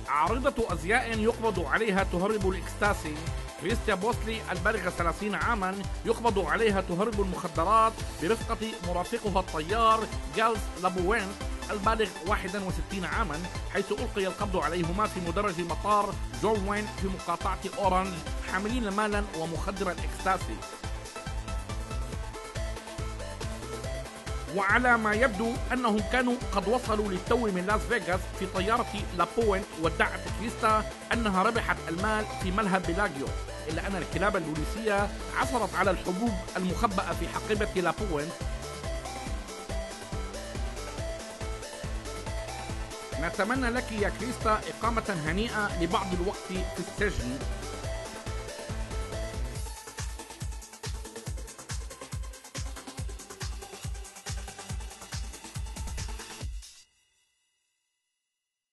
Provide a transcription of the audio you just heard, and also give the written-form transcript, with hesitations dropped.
عارضة أزياء يقبض عليها تهرب الإكستاسي. كريستيا بوسلي البالغة 30 عاما يقبض عليها تهرب المخدرات برفقة مرافقها الطيار جالز لابوين البالغ 61 عاما، حيث ألقي القبض عليهما في مدرج مطار جون وين في مقاطعة أورنج حاملين مالا ومخدر الإكستاسي. وعلى ما يبدو أنهم كانوا قد وصلوا للتو من لاس فيغاس في طيارة لابوين، وادعت كريستا أنها ربحت المال في ملهى بيلاجيو، إلا أن الكلاب البوليسية عثرت على الحبوب المخبأة في حقيبة لابوين. نتمنى لك يا كريستا إقامة هنيئة لبعض الوقت في السجن.